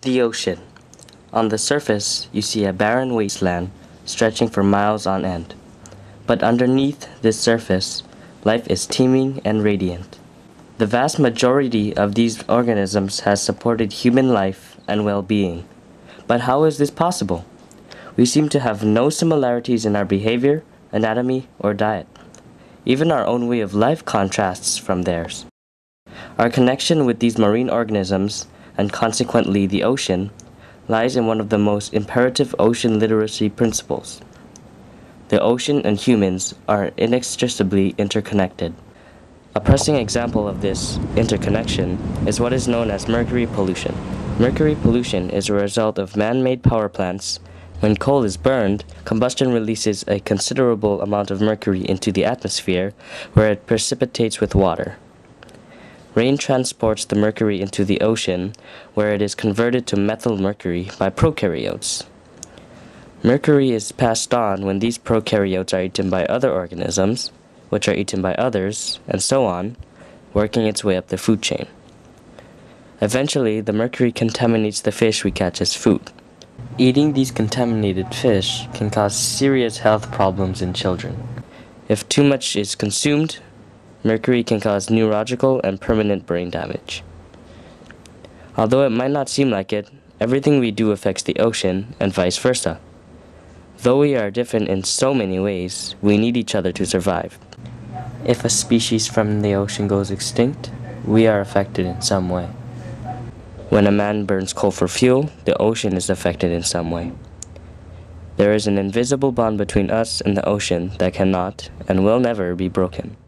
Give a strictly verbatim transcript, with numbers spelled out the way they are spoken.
The ocean. On the surface, you see a barren wasteland stretching for miles on end. But underneath this surface, life is teeming and radiant. The vast majority of these organisms has supported human life and well-being. But how is this possible? We seem to have no similarities in our behavior, anatomy, or diet. Even our own way of life contrasts from theirs. Our connection with these marine organisms, and consequently the ocean, lies in one of the most imperative ocean literacy principles. The ocean and humans are inextricably interconnected. A pressing example of this interconnection is what is known as mercury pollution. Mercury pollution is a result of man-made power plants. When coal is burned, combustion releases a considerable amount of mercury into the atmosphere, where it precipitates with water. Rain transports the mercury into the ocean, where it is converted to methyl mercury by prokaryotes. Mercury is passed on when these prokaryotes are eaten by other organisms, which are eaten by others, and so on, working its way up the food chain. Eventually, the mercury contaminates the fish we catch as food. Eating these contaminated fish can cause serious health problems in children. If too much is consumed, mercury can cause neurological and permanent brain damage. Although it might not seem like it, everything we do affects the ocean and vice versa. Though we are different in so many ways, we need each other to survive. If a species from the ocean goes extinct, we are affected in some way. When a man burns coal for fuel, the ocean is affected in some way. There is an invisible bond between us and the ocean that cannot and will never be broken.